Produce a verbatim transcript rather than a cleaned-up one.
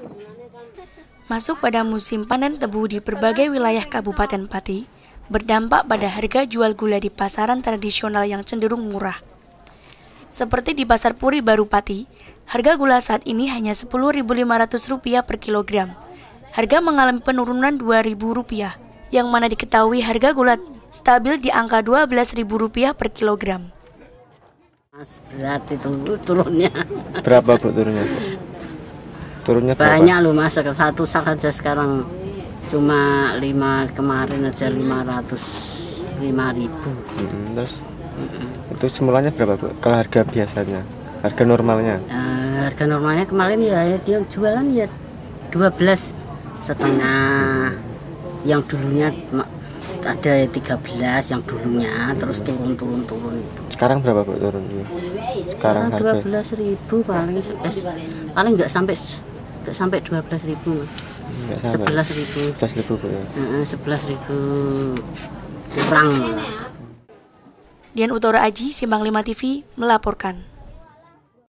Masuk pada musim panen tebu di berbagai wilayah Kabupaten Pati, berdampak pada harga jual gula di pasaran tradisional yang cenderung murah. Seperti di Pasar Puri Baru Pati, harga gula saat ini hanya sepuluh ribu lima ratus rupiah per kilogram. Harga mengalami penurunan dua ribu rupiah, yang mana diketahui harga gula stabil di angka dua belas ribu rupiah per kilogram. Mas, berat itu turunnya. Berapa Bu turunnya? Turunnya berapa? Banyak loh Mas, satu sak aja sekarang cuma lima, kemarin aja lima ratus lima ribu. Hmm, terus hmm. Itu semulanya berapa Bu? Kalau harga biasanya, harga normalnya? Uh, harga normalnya kemarin ya dia jualan ya dua belas setengah. Yang dulunya ada tiga belas yang dulunya, terus turun turun turun itu. Sekarang berapa Bu turun ini? Sekarang dua belas ribu paling eh, paling nggak sampai nggak sampai dua belas ribu Mas. Sebelas ribu. Sebelas ribu Bu ya. Sebelas ribu kurang malah. Dian Utara Aji, Simbang lima T V melaporkan.